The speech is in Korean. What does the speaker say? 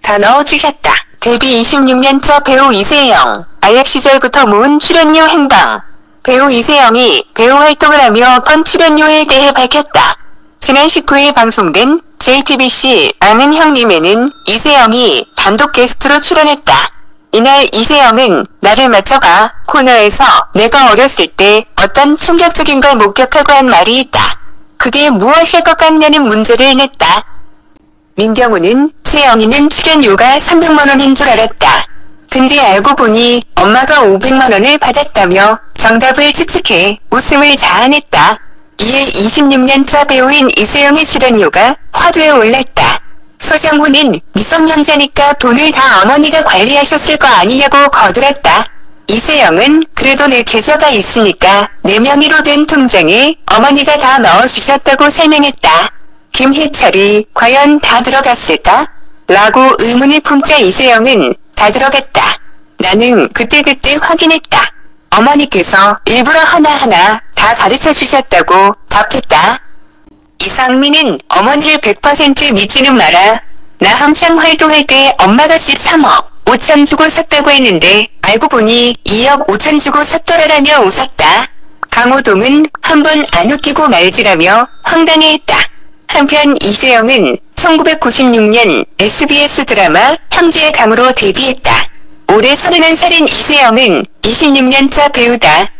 다 넣어주셨다. 데뷔 26년차 배우 이세영. 알약 시절부터 모은 출연료 행방. 배우 이세영이 배우 활동을 하며 어떤 출연료에 대해 밝혔다. 지난 19일 방송된 JTBC 아는 형님에는 이세영이 단독 게스트로 출연했다. 이날 이세영은 나를 맞춰가 코너에서 내가 어렸을 때 어떤 충격적인 걸 목격하고 한 말이 있다. 그게 무엇일 것 같냐는 문제를 냈다. 민경훈은 세영이는 출연료가 300만 원인 줄 알았다. 근데 알고 보니 엄마가 500만 원을 받았다며 정답을 추측해 웃음을 자아냈다. 이에 26년차 배우인 이세영의 출연료가 화두에 올랐다. 서장훈은 미성년자니까 돈을 다 어머니가 관리하셨을 거 아니냐고 거들었다. 이세영은 그래도 내 계좌가 있으니까 내 명의로 된 통장에 어머니가 다 넣어주셨다고 설명했다. 김희철이 과연 다 들어갔을까? 라고 의문을 품자 이세영은 다 들어갔다. 나는 그때그때 확인했다. 어머니께서 일부러 하나하나 다 가르쳐 주셨다고 답했다. 이상민은 어머니를 100% 믿지는 마라. 나 한창 활동할 때 엄마가 집 3억 5천 주고 샀다고 했는데 알고 보니 2억 5천 주고 샀더라라며 웃었다. 강호동은 한 번 안 웃기고 말지라며 황당해했다. 한편 이세영은 1996년 SBS 드라마 형제의 강으로 데뷔했다. 올해 31살인 이세영은 26년차 배우다.